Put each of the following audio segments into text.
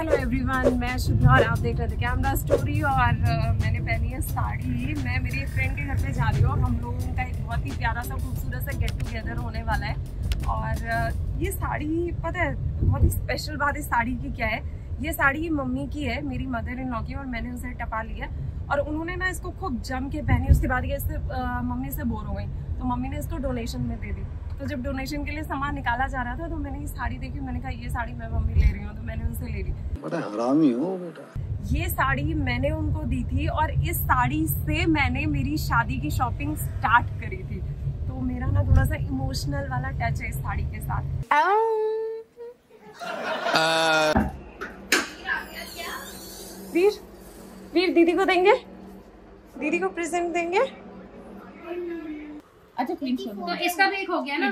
Hello everyone, मैं शुभ और आप देख रहे थे कैमरा स्टोरी। और मैंने पहनी है साड़ी। मैं मेरी एक फ्रेंड के घर पे जा रही हूँ। हम लोगों का एक बहुत ही प्यारा सा खूबसूरत सा गेट टुगेदर होने वाला है। और ये साड़ी, पता है बहुत ही स्पेशल बात इस साड़ी की क्या है, ये साड़ी मम्मी की है, मेरी मदर इन लॉ की, और मैंने उसे टपा लिया और उन्होंने ना इसको खूब जम के पहनी। उसके बाद ये इससे मम्मी से बोर हो गई तो मम्मी ने इसको डोनेशन में दे दी। तो जब डोनेशन के लिए सामान निकाला जा रहा था तो मैंने ये साड़ी देखी, मैंने कहा ये साड़ी मैं मम्मी ले रही हूँ, तो मैंने उनसे ले ली। बड़ा हरामी हो बेटा। ये साड़ी मैंने उनको दी थी और इस साड़ी से मैंने मेरी शादी की शॉपिंग स्टार्ट करी थी। तो मेरा ना थोड़ा सा इमोशनल वाला टच है इस साड़ी के साथ। वीर वीर दीदी को देंगे, दीदी को प्रेजेंट देंगे। अच्छा तो इसका भी एक हो गया ना,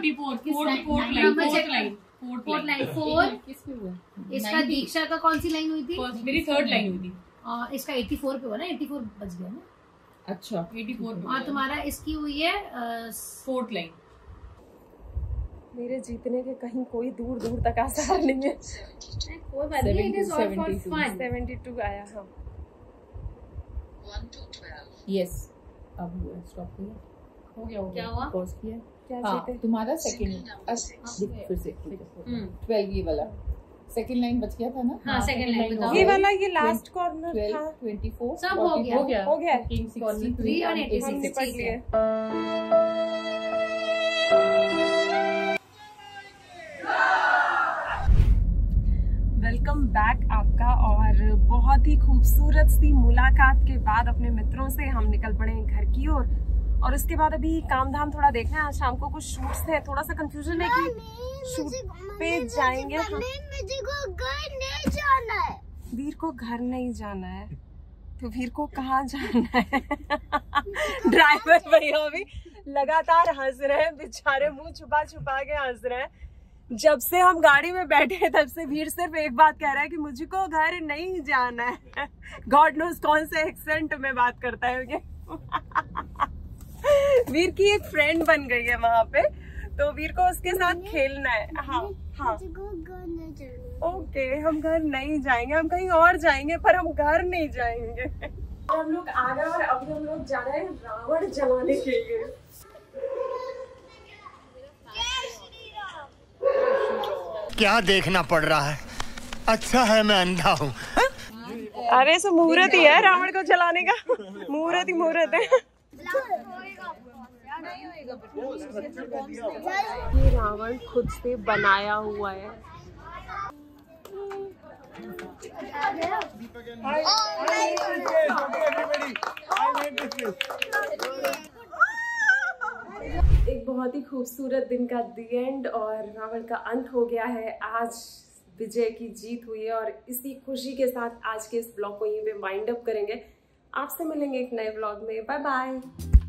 फोर्थ लाइन 4 किसमें हुआ? इसका दीक्षा का कौन सी लाइन हुई थी? मेरी 3rd लाइन हुई थी। इसका 84 पे हुआ ना, 84 बच गया ना। अच्छा 84 और तुम्हारा इसकी हुई है 4th लाइन। मेरे जीतने के कहीं कोई दूर दूर तक आसार नहीं है। कोई बात नहीं, it is all for fun. 72 आया। हाँ 1 to 12। यस अब हुआ, स्टॉप हुआ, हो गया। क्या हुआ? पॉज किया। क्या हाँ, जीते? तुम्हारा सेकंड फिर से 12 ये वाला सेकंड लाइन बच गया था ना। हाँ सेकंड लाइन बताओ। ये वाला, ये लास्ट कॉर्नर 12 था। 24 सब हो गया। हो गया। 63 और 86 हम निपट लिए। वेलकम बैक आपका। और बहुत ही खूबसूरत सी मुलाकात के बाद अपने मित्रों से हम निकल पड़े हैं घर की ओर। और उसके बाद अभी काम धाम थोड़ा देखना है। आज शाम को कुछ शूट्स थे, थोड़ा सा कंफ्यूजन है कि शूट पे जाएंगे। मुझे को घर नहीं जाना है। वीर को घर नहीं जाना है तो वीर को कहाँ जाना है? ड्राइवर भैया भी लगातार हंस रहे हैं, बेचारे मुंह छुपा छुपा के हंस रहे हैं। जब से हम गाड़ी में बैठे हैं तब से वीर सिर्फ एक बात कह रहा है कि मुझको घर नहीं जाना है। गॉड नोस कौन से एक्सेंट में बात करता है ये। वीर की एक फ्रेंड बन गई है वहाँ पे, तो वीर को उसके साथ खेलना है। हाँ हाँ ओके, हम घर नहीं जाएंगे, हम कहीं और जाएंगे पर हम घर नहीं जाएंगे। हम लोग आ गए और अभी हम लोग जा रहे हैं रावण जलाने के लिए। क्या देखना पड़ रहा है? अच्छा है मैं अंधा हूँ। अरे सो मुहूर्त ही है रावण को जलाने का, मुहूर्त ही मुहूर्त है। ये रावण खुद से बनाया हुआ है। एक बहुत ही खूबसूरत दिन का दी एंड और रावण का अंत हो गया है। आज विजय की जीत हुई है और इसी खुशी के साथ आज के इस ब्लॉग को यहीं पे वाइंड अप करेंगे। आपसे मिलेंगे एक नए ब्लॉग में। Bye bye.